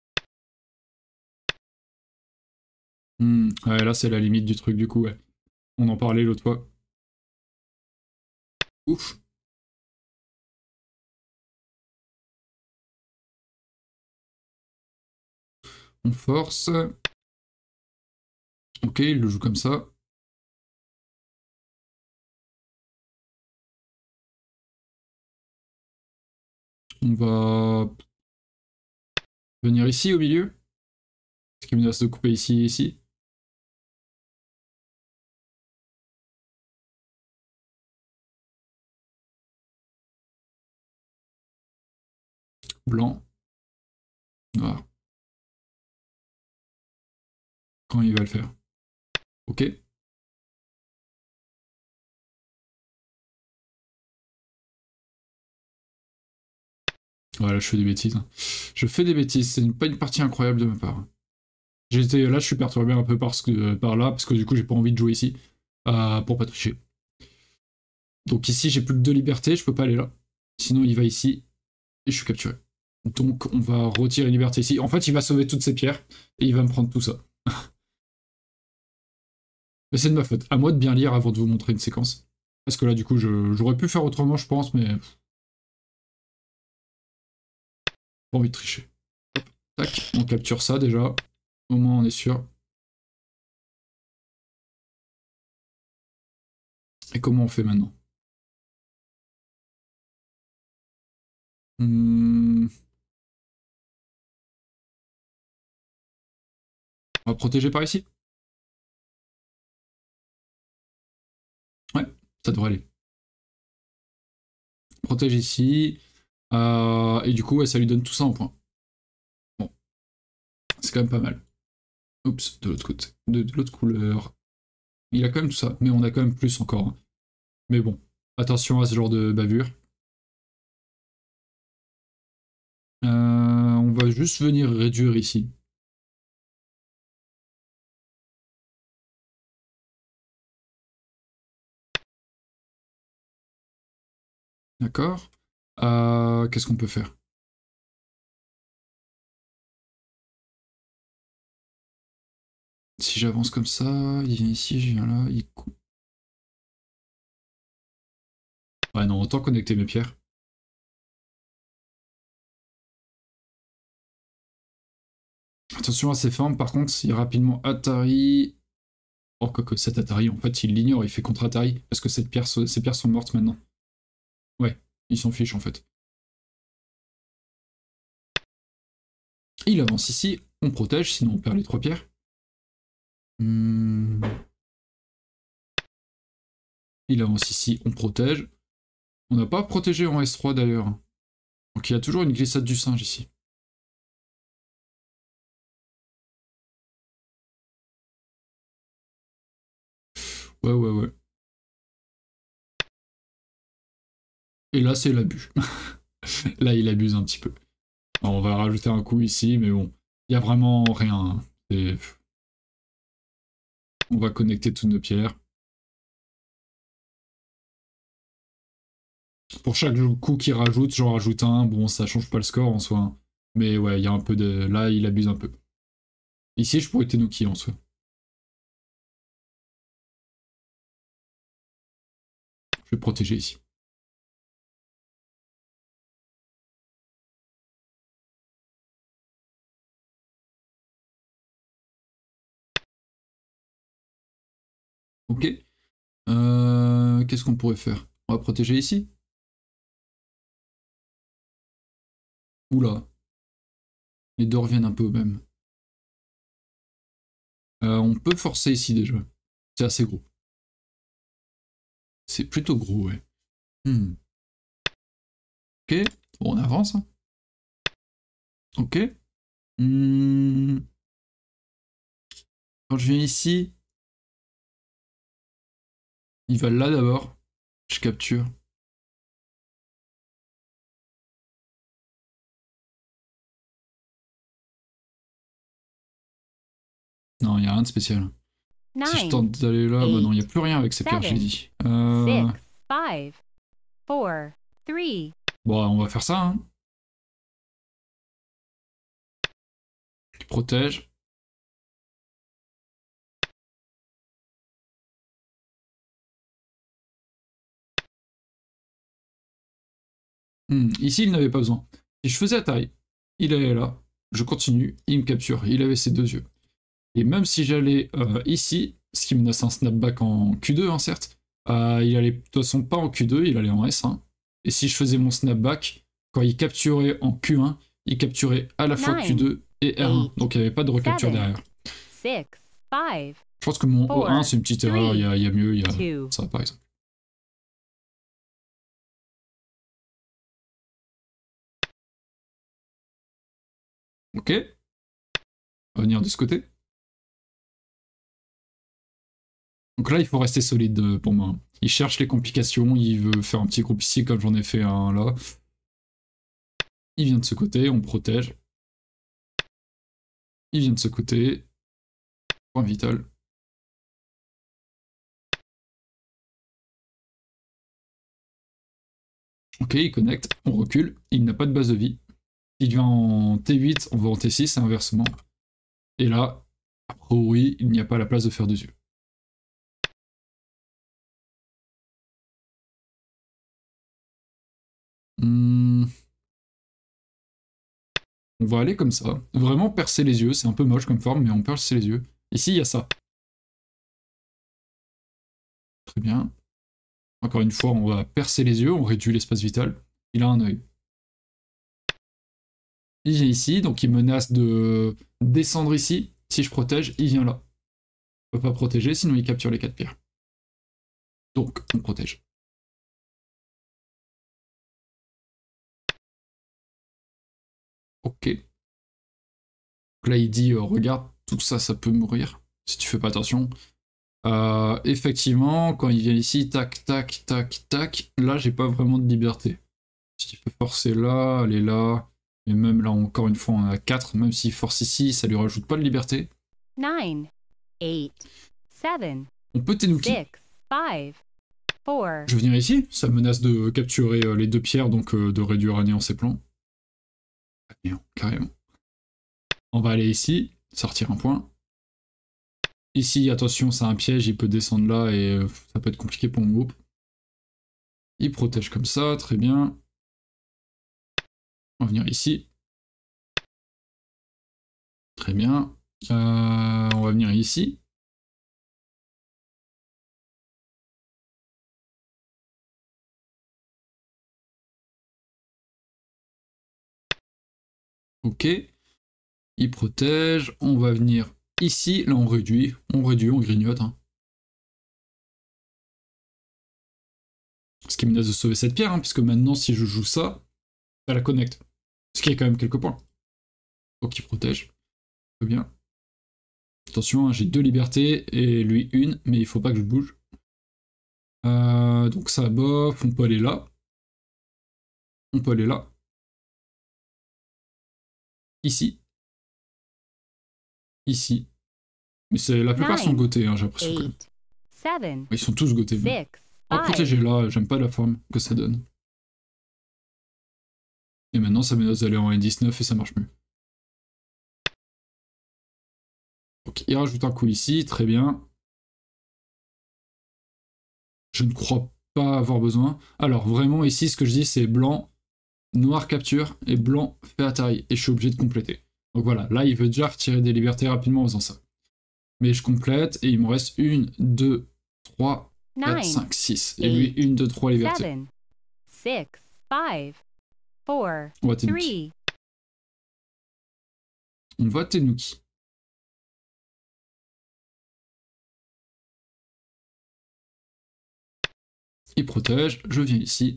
Hmm, ouais, là, c'est la limite du truc, du coup, ouais. On en parlait l'autre fois. Ouf. On force. Ok, il le joue comme ça. On va venir ici au milieu. Ce qui menace de couper ici et ici. Blanc. Noir. Quand il va le faire. Ok. Voilà, je fais des bêtises. Je fais des bêtises, c'est pas une partie incroyable de ma part. J'étais là, je suis perturbé un peu par, ce que, par là, parce que du coup, j'ai pas envie de jouer ici, euh, pour pas tricher. Donc ici, j'ai plus que deux libertés, je peux pas aller là. Sinon, il va ici, et je suis capturé. Donc, on va retirer une liberté ici. En fait, il va sauver toutes ces pierres, et il va me prendre tout ça. Mais c'est de ma faute. À moi de bien lire avant de vous montrer une séquence. Parce que là, du coup, j'aurais pu faire autrement, je pense, mais... Pas envie de tricher. Hop, tac, on capture ça déjà. Au moins, on est sûr. Et comment on fait maintenant? Hmm. On va protéger par ici? Ouais, ça devrait aller. Protège ici. Euh, et du coup, ouais, ça lui donne tout ça en point. Bon, c'est quand même pas mal. Oups, de l'autre côté. De, de l'autre couleur. Il a quand même tout ça, mais on a quand même plus encore. Hein. Mais bon, attention à ce genre de bavure. Euh, on va juste venir réduire ici. D'accord. Euh, Qu'est-ce qu'on peut faire? Si j'avance comme ça, il vient ici, je viens là, il coupe. Ouais, non, autant connecter mes pierres. Attention à ces formes, par contre, si rapidement Atari... Oh, que cet Atari, en fait, il l'ignore, il fait contre Atari, parce que cette pierre, ces pierres sont mortes maintenant. Ouais, il s'en fiche, en fait. Il avance ici, on protège, sinon on perd les trois pierres. Hmm. Il avance ici, on protège. On n'a pas protégé en S trois, d'ailleurs. Donc il y a toujours une glissade du singe, ici. Ouais, ouais, ouais. Et là, c'est l'abus. Là, il abuse un petit peu. Alors, on va rajouter un coup ici, mais bon. Il n'y a vraiment rien. On va connecter toutes nos pierres. Pour chaque coup qu'il rajoute, j'en rajoute un. Bon, ça change pas le score en soi. Mais ouais, il y a un peu de... Là, il abuse un peu. Ici, je pourrais Tenuki en soi. Je vais protéger ici. Ok. Euh, Qu'est-ce qu'on pourrait faire? On va protéger ici. Oula. Les deux reviennent un peu au même. Euh, on peut forcer ici déjà. C'est assez gros. C'est plutôt gros, ouais. Hmm. Ok. Bon, on avance. Hein. Ok. Hmm. Quand je viens ici, il va là d'abord. Je capture. Non, il n'y a rien de spécial. Si je nine, tente d'aller là, bah non, il n'y a eight, plus rien avec ces pierres, j'ai seven, dit. Euh... six, five, four, three, Bon, on va faire ça. Hein. Tu protèges. Hmm, Ici, il n'avait pas besoin. Si je faisais Atari, il allait là. Je continue, il me capture. Il avait ses deux yeux. Et même si j'allais euh, ici, ce qui menace un snapback en Q deux, hein, certes, euh, il allait de toute façon pas en Q deux, il allait en S un. Et si je faisais mon snapback, quand il capturait en Q un, il capturait à la fois Q deux et R un. Donc il n'y avait pas de recapture derrière. six, five, Je pense que mon O un, c'est une petite erreur, il y, a, il y a mieux, il y a two. ça par exemple. Ok. On va venir de ce côté. Donc là, il faut rester solide pour moi. Il cherche les complications, il veut faire un petit groupe ici comme j'en ai fait un là. Il vient de ce côté, on protège. Il vient de ce côté. Point vital. Ok, il connecte, on recule. Il n'a pas de base de vie. Il vient en T huit, on va en T six, et inversement. Et là, a priori, il n'y a pas la place de faire deux yeux. Hmm. On va aller comme ça. Vraiment percer les yeux, c'est un peu moche comme forme, mais on perce les yeux. Ici, il y a ça. Très bien. Encore une fois, on va percer les yeux, on réduit l'espace vital. Il a un œil. Il vient ici, donc il menace de descendre ici. Si je protège, il vient là. On peut pas protéger, sinon il capture les quatre pierres. Donc, on protège. Ok. Donc là, il dit, euh, regarde, tout ça, ça peut mourir, si tu fais pas attention. Euh, effectivement, quand il vient ici, tac, tac, tac, tac, là, j'ai pas vraiment de liberté. Si tu peux forcer là, aller là, et même là, encore une fois, on a quatre, même s'il force ici, ça lui rajoute pas de liberté. nine, eight, seven, On peut Tenuki. six, five, four. Je vais venir ici, ça menace de capturer euh, les deux pierres, donc euh, de réduire à néant ses plans. À néant, carrément. On va aller ici, sortir un point. Ici, attention, c'est un piège, il peut descendre là et euh, ça peut être compliqué pour mon groupe. Il protège comme ça, très bien. On va venir ici. Très bien. Euh, on va venir ici. Ok. Il protège. On va venir ici. Là, on réduit. On réduit, on grignote. Hein. Ce qui menace de sauver cette pierre, hein, puisque maintenant, si je joue ça, ça la connecte. Ce qui est quand même quelques points. Donc, il protège. Très bien. Attention, hein, j'ai deux libertés et lui une, mais il faut pas que je bouge. Euh, donc ça bof, on peut aller là. On peut aller là. Ici. Ici. Mais c'est la plupart sont Nine. gotés, hein, j'ai l'impression quand même. eight, seven, Ils sont tous gotés. même. six, On va protéger five, là, j'aime pas la forme que ça donne. Et maintenant, ça menace d'aller en N dix-neuf et ça marche mieux. Donc, il rajoute un coup ici, très bien. Je ne crois pas avoir besoin. Alors, vraiment, ici, ce que je dis, c'est blanc, noir capture, et blanc fait Atari. Et je suis obligé de compléter. Donc voilà, là, il veut déjà retirer des libertés rapidement en faisant ça. Mais je complète, et il me reste une, deux, trois, quatre, nine, cinq, six. Et lui, une, deux, trois libertés. seven, six, five, four, On va Tenuki. three, On va Tenuki. Il protège, je viens ici.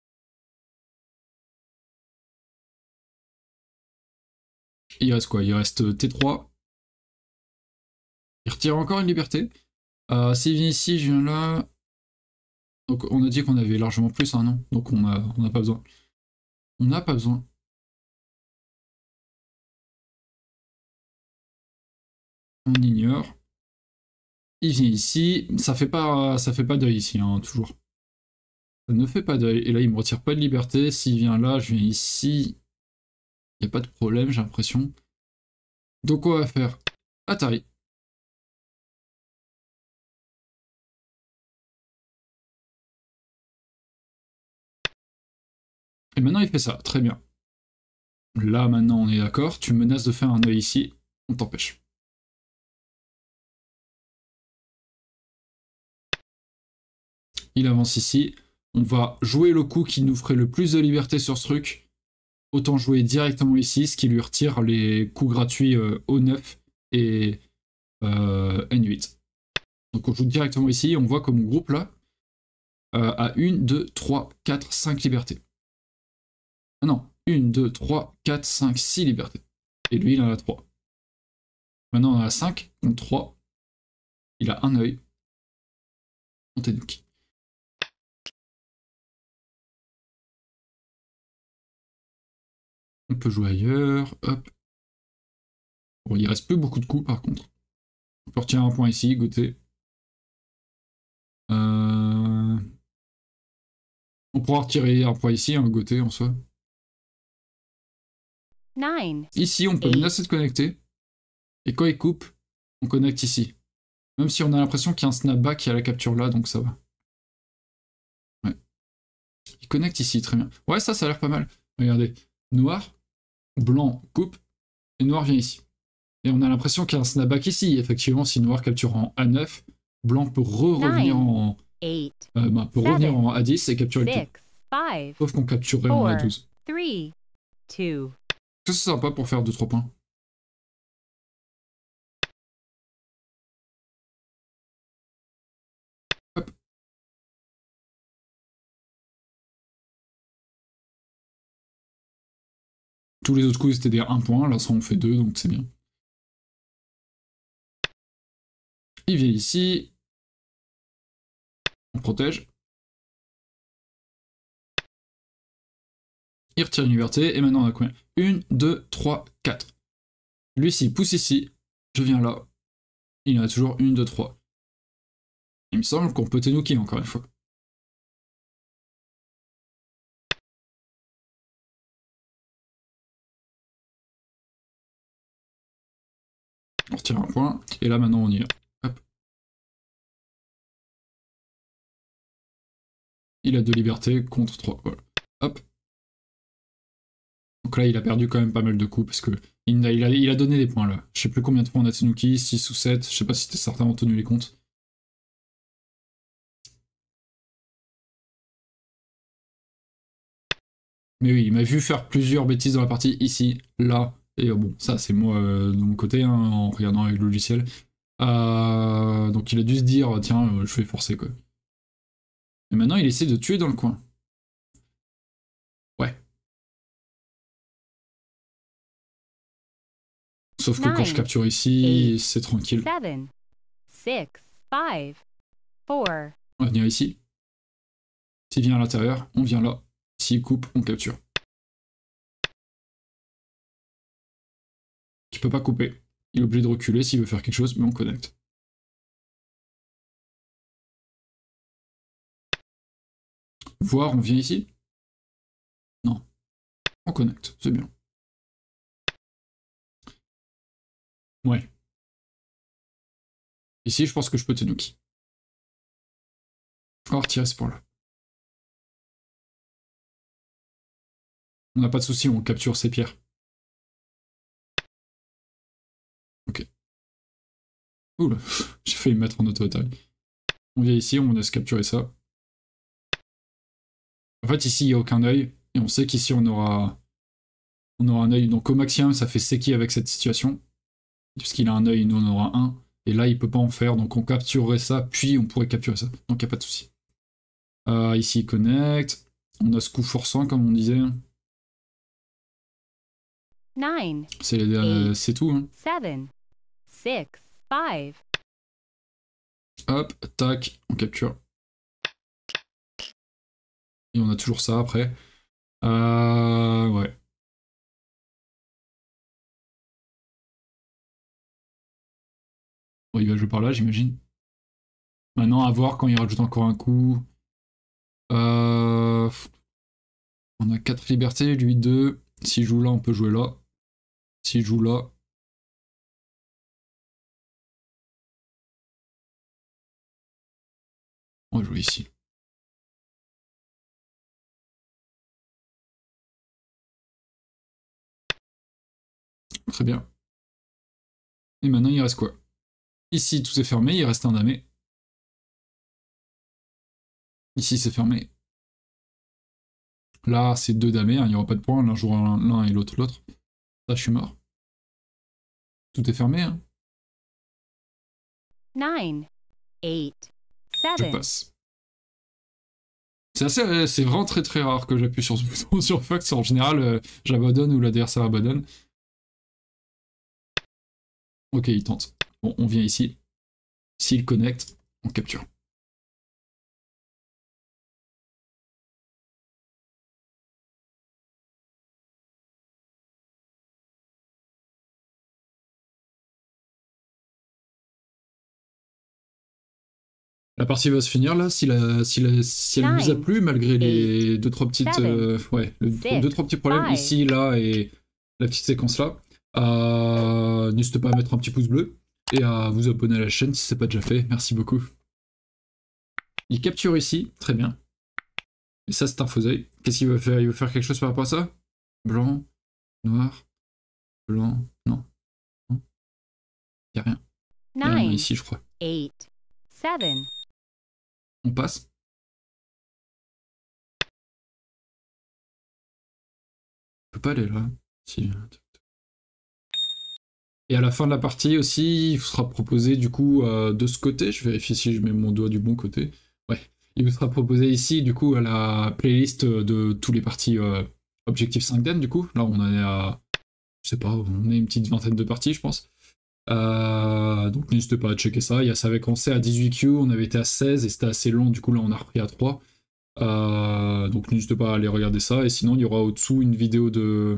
Il reste quoi? Il reste T trois. Il retire encore une liberté. Euh, S'il vient ici, je viens là. Donc on a dit qu'on avait largement plus, hein, non? Donc on n'a on a pas besoin. On n'a pas besoin. On ignore. Il vient ici. Ça fait pas, ça fait pas deuil ici, hein, toujours. Ça ne fait pas deuil. Et là, il me retire pas de liberté. S'il vient là, je viens ici. Il n'y a pas de problème, j'ai l'impression. Donc on va faire Atari. Et maintenant, il fait ça. Très bien. Là, maintenant, on est d'accord. Tu me menaces de faire un œil ici. On t'empêche. Il avance ici. On va jouer le coup qui nous ferait le plus de liberté sur ce truc. Autant jouer directement ici, ce qui lui retire les coups gratuits euh, O neuf et euh, N huit. Donc on joue directement ici. On voit que mon groupe là euh, a une, deux, trois, quatre, cinq libertés. Ah non, une, deux, trois, quatre, cinq, six libertés. Et lui, il en a trois. Maintenant, on en a cinq contre trois. Il a un œil. On Tenuki. On peut jouer ailleurs. Hop. Bon, il reste plus beaucoup de coups par contre. On peut retirer un point ici, goûter. Euh... On pourra retirer un point ici, un goûter en soi. nine, Ici, on peut eight. menacer de connecter. Et quand il coupe, on connecte ici. Même si on a l'impression qu'il y a un snapback, il y a la capture là, donc ça va. Ouais. Il connecte ici, très bien. Ouais, ça, ça a l'air pas mal. Regardez. Noir, blanc coupe, et noir vient ici. Et on a l'impression qu'il y a un snapback ici. Effectivement, si noir capture en A neuf, blanc peut re-revenir en... eight, Euh, bah, peut seven, revenir en A dix et capturer le six, tout. five, Sauf qu'on capturerait en A four, douze. three, two. Ça, c'est sympa pour faire deux trois points. Hop. Tous les autres coups, c'était des un point. Là, ça, on fait deux, donc c'est bien. Il vient ici. On protège. Il retire une liberté. Et maintenant, on a combien? un, deux, trois, quatre. Lui, s'il pousse ici, je viens là. Il y en a toujours une, deux, trois. Il me semble qu'on peut Tenuki encore une fois. On retire un point. Et là, maintenant, on y est. Hop. Il a deux libertés contre trois. Voilà. Hop. Donc là, il a perdu quand même pas mal de coups parce que il a, il a, il a donné des points là. Je sais plus combien de fois on a Tenuki, six ou sept. Je sais pas si certains ont tenu les comptes. Mais oui, il m'a vu faire plusieurs bêtises dans la partie, ici, là, et euh, bon, ça c'est moi euh, de mon côté, hein, en regardant avec le logiciel. Euh, donc il a dû se dire, tiens, euh, je vais forcer quoi. Et maintenant il essaie de tuer dans le coin. Ouais. Sauf que quand je capture ici, c'est tranquille. seven, six, five, four. On va venir ici. S'il vient à l'intérieur, on vient là. S'il coupe, on capture. Tu peux pas couper. Il est obligé de reculer s'il veut faire quelque chose, mais on connecte. Voir, on vient ici? Non. On connecte, c'est bien. Ouais. Ici, je pense que je peux Tenuki. On va retirer ce point-là. On n'a pas de souci, on capture ces pierres. Ok. Oula, j'ai failli me mettre en auto-attaque. On vient ici, on laisse capturer ça. En fait, ici, il n'y a aucun œil. Et on sait qu'ici, on aura... on aura un œil. Donc au maximum, ça fait Seki avec cette situation. Puisqu'il a un œil, nous, on aura un. Et là, il peut pas en faire. Donc on capturerait ça, puis on pourrait capturer ça. Donc il n'y a pas de souci. Euh, ici, il connecte. On a ce coup forçant, comme on disait. nine, C'est euh, tout. Hein. seven, six, five. Hop, tac, on capture. Et on a toujours ça après. Euh, ouais. Bon, il va jouer par là, j'imagine. Maintenant, à voir quand il rajoute encore un coup. Euh... On a quatre libertés, lui deux. S'il joue là, on peut jouer là. S'il joue là... on va jouer ici. Très bien. Et maintenant, il reste quoi? Ici, tout est fermé, il reste un damé. Ici, c'est fermé. Là, c'est deux damés, hein, il n'y aura pas de points. L'un jouera l'un et l'autre l'autre. Là, je suis mort. Tout est fermé. Hein. nine, eight, Je seven. passe. C'est assez, c'est vraiment très très rare que j'appuie sur ce bouton sur Fox. En général, euh, j'abandonne ou l'adversaire abandonne. Ok, il tente. Bon, on vient ici. S'il connecte, on capture. La partie va se finir là, si, la, si, la, si elle ne vous a plu, malgré les deux trois petites, euh, ouais, le, deux trois petits problèmes five. ici, là et la petite séquence là. Euh, N'hésitez pas à mettre un petit pouce bleu et à vous abonner à la chaîne si ce n'est pas déjà fait. Merci beaucoup. Il capture ici, très bien. Et ça, c'est un faux œil. Qu'est-ce qu'il veut faire? Il veut faire quelque chose par rapport à ça? Blanc, noir, blanc, non. non. Il n'y a rien. Il y a rien ici, je crois. eight, seven. On passe. On peut pas aller là. Si. Et à la fin de la partie aussi, il vous sera proposé du coup euh, de ce côté, je vérifie si je mets mon doigt du bon côté. Ouais. Il vous sera proposé ici du coup à la playlist de tous les parties euh, Objectif cinq Den du coup. Là on en est à, je sais pas, on est une petite vingtaine de parties je pense. Euh, donc n'hésitez pas à checker ça. Il y a, ça avait commencé à dix-huit Q, on avait été à seize et c'était assez long, du coup là on a repris à trois. Euh, donc n'hésitez pas à aller regarder ça. Et sinon il y aura au-dessous une vidéo de...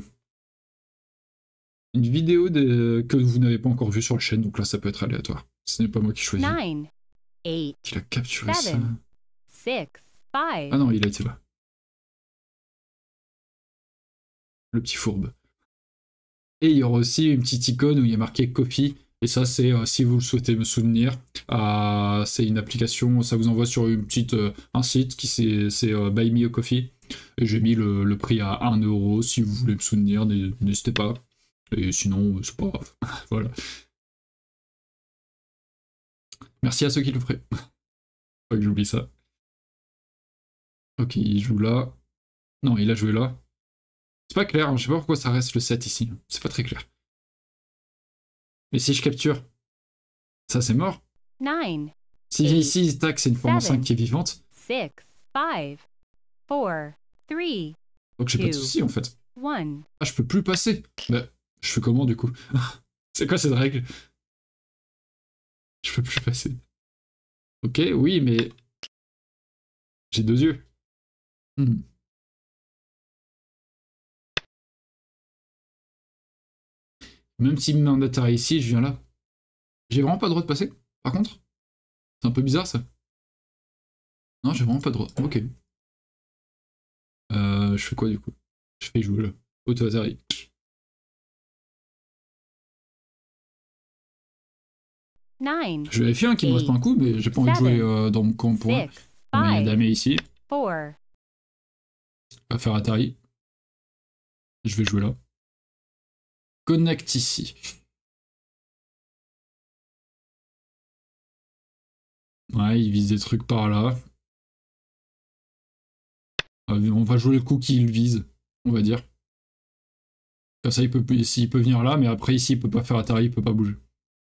Une vidéo de... que vous n'avez pas encore vue sur la chaîne, donc là ça peut être aléatoire. Ce n'est pas moi qui choisis. nine, eight, Il a capturé seven, ça. six, five. Ah non, il a été là. Le petit fourbe. Et il y aura aussi une petite icône où il y a marqué Coffee. Et ça, c'est euh, si vous le souhaitez me soutenir. Euh, c'est une application, ça vous envoie sur une petite, euh, un site qui c'est euh, Buy Me a Coffee. Et j'ai mis le, le prix à un euro. Si vous voulez me soutenir, n'hésitez pas. Et sinon, c'est pas grave. Voilà. Merci à ceux qui le feraient. Pas que j'oublie ça. Ok, il joue là. Non, il a joué là. C'est pas clair, hein. Je sais pas pourquoi ça reste le sept ici. C'est pas très clair. Mais si je capture, ça c'est mort. nine, Si eight, ici, tac, c'est une forme en cinq qui est vivante. six, five, four, three, Donc j'ai pas de soucis en fait. one. Ah, je peux plus passer. Bah, je fais comment du coup? C'est quoi cette règle? Je peux plus passer. Ok, oui, mais... j'ai deux yeux. Hmm. Même s'il me met un Atari ici, je viens là. J'ai vraiment pas le droit de passer, par contre. C'est un peu bizarre ça. Non, j'ai vraiment pas le droit. Ok. Euh, je fais quoi du coup? Je fais jouer là. Auto Atari. nine, Je vérifie hein, qu'il me reste pas un coup, mais j'ai pas envie de jouer euh, dans mon camp point. six, On va y five, damer ici. four, On va faire Atari. Je vais jouer là. Connect ici. Ouais, il vise des trucs par là. On va jouer le coup qu'il vise, on va dire. Comme ça, il peut, s'il peut venir là, mais après ici, il peut pas faire Atari, il peut pas bouger.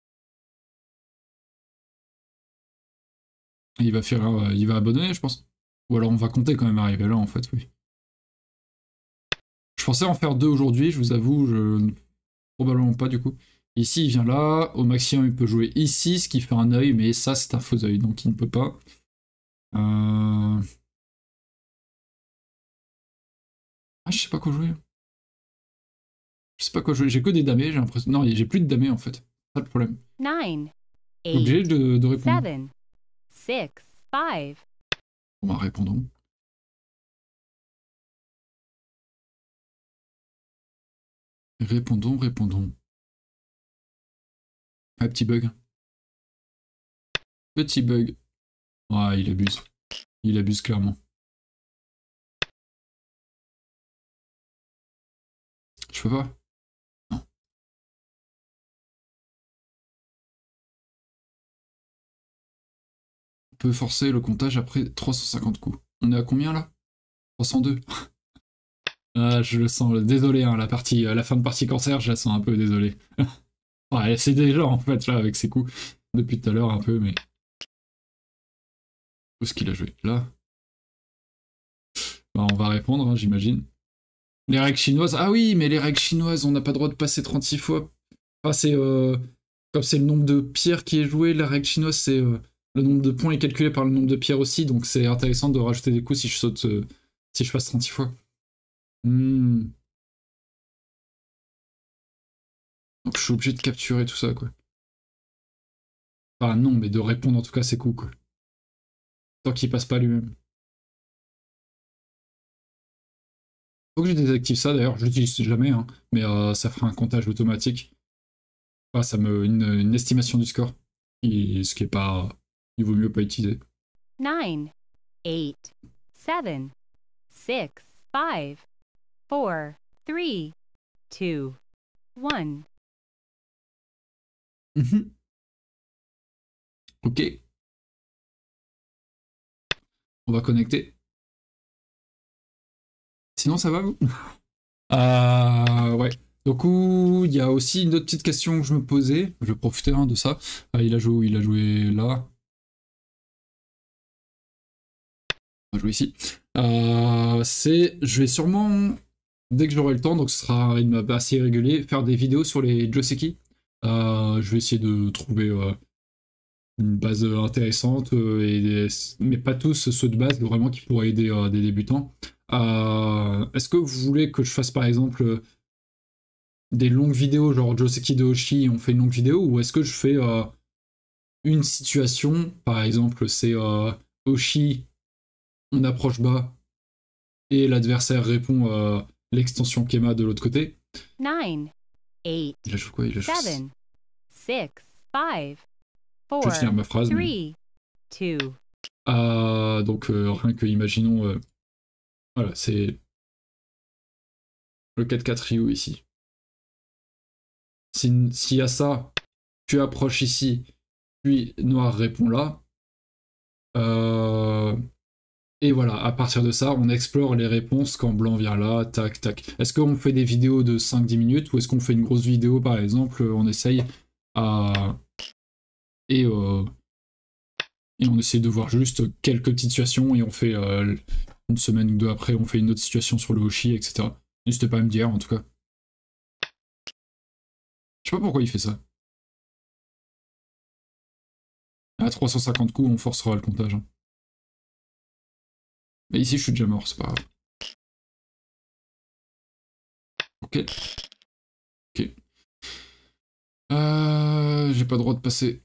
Il va faire, euh, il va abandonner, je pense. Ou alors on va compter quand même arriver là, en fait, oui. Je pensais en faire deux aujourd'hui, je vous avoue, je... probablement pas du coup. Ici, il vient là, au maximum, il peut jouer ici, ce qui fait un œil, mais ça, c'est un faux œil, donc il ne peut pas. Euh... Ah, je sais pas quoi jouer. Je sais pas quoi jouer, j'ai que des damés, j'ai l'impression. Non, j'ai plus de damés en fait. C'est ça le problème. nine, Obligé eight, de, de répondre. seven, six, five. On va répondre. Répondons, répondons. Ah, petit bug. Petit bug. Ah, il abuse. Il abuse clairement. Je peux pas. Non. On peut forcer le comptage après trois cent cinquante coups. On est à combien là? trois cent deux. Ah, je le sens. Désolé, hein, la, partie, la fin de partie cancer, je la sens un peu, désolé. Ouais, c'est déjà en fait là avec ses coups. Depuis tout à l'heure un peu, mais... Où est-ce qu'il a joué? Là. Bah, on va répondre, hein, j'imagine. Les règles chinoises. Ah oui, mais les règles chinoises, on n'a pas le droit de passer trente-six fois. Enfin, c'est... Euh... Comme c'est le nombre de pierres qui est joué, la règle chinoise, c'est... Euh... Le nombre de points est calculé par le nombre de pierres aussi, donc c'est intéressant de rajouter des coups si je saute... Euh... Si je passe trente-six fois. Hmm. Donc je suis obligé de capturer tout ça, quoi. Enfin non, mais de répondre en tout cas à ses coups, quoi. Tant qu'il passe pas lui-même. Faut que je désactive ça d'ailleurs, je l'utilise jamais, hein, mais euh, ça fera un comptage automatique. Enfin, ça me une, une estimation du score. Et ce qui est pas. Il vaut mieux pas utiliser. nine, eight, seven, six, five, four, three, two, one. Mm-hmm. Ok. On va connecter. Sinon, ça va vous? euh, Ouais. Donc, il y a aussi une autre petite question que je me posais. Je vais profiter hein, de ça. Ah, il a joué, il a joué là. On va jouer ici. Euh, c'est, je vais sûrement, dès que j'aurai le temps, donc ce sera un rythme assez régulier, faire des vidéos sur les Joseki. Euh, je vais essayer de trouver euh, une base intéressante, euh, et des, mais pas tous ceux de base, vraiment qui pourraient aider euh, des débutants. Euh, Est-ce que vous voulez que je fasse par exemple des longues vidéos, genre Joseki de Hoshi, on fait une longue vidéo, ou est-ce que je fais euh, une situation, par exemple c'est euh, Hoshi, on approche bas, et l'adversaire répond euh, l'extension Kema de l'autre côté. nine, eight, Il a joué quoi? Il a joué... seven, six, five, Je vais four, finir ma phrase. three, Mais... two. Euh, donc euh, rien que imaginons, euh, voilà, c'est le quatre quatre Ryu ici. S'il si y a ça, tu approches ici, puis noir répond là. Euh, et voilà, à partir de ça, on explore les réponses quand blanc vient là, tac, tac. Est-ce qu'on fait des vidéos de cinq dix minutes ou est-ce qu'on fait une grosse vidéo par exemple, on essaye à... Et, euh... et on essaie de voir juste quelques petites situations et on fait euh, une semaine ou deux après, on fait une autre situation sur le Hoshi, et cetera. N'hésitez pas à me dire en tout cas. Je sais pas pourquoi il fait ça. À trois cent cinquante coups, on forcera le comptage. Hein. Mais ici, je suis déjà mort, c'est pas grave. Ok. Ok. Euh, j'ai pas le droit de passer.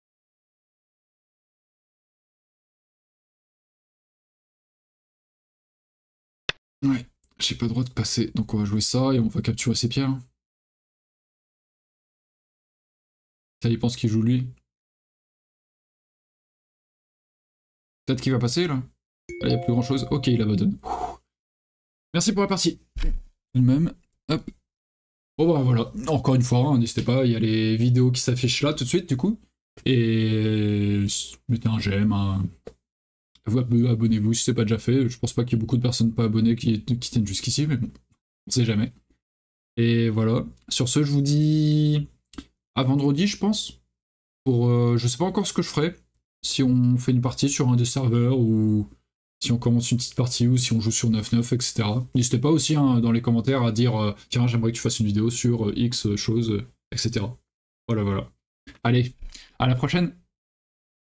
Ouais, j'ai pas le droit de passer, donc on va jouer ça et on va capturer ses pierres. Ça, il pense qu'il joue lui. Peut-être qu'il va passer là. Là, il n'y a plus grand chose. Ok, il abandonne. Merci pour la partie. Même. Hop. Bon bah voilà, encore une fois, hein, n'hésitez pas, il y a les vidéos qui s'affichent là tout de suite du coup. Et mettez un j'aime, un... abonnez-vous si c'est pas déjà fait. Je pense pas qu'il y ait beaucoup de personnes pas abonnées qui, qui tiennent jusqu'ici, mais bon, on sait jamais. Et voilà, sur ce je vous dis à vendredi je pense. Pour, euh, je sais pas encore ce que je ferai, si on fait une partie sur un des serveurs ou si on commence une petite partie ou si on joue sur neuf neuf, et cetera. N'hésitez pas aussi hein, dans les commentaires à dire euh, tiens, j'aimerais que tu fasses une vidéo sur euh, X choses, euh, et cetera. Voilà, voilà. Allez, à la prochaine!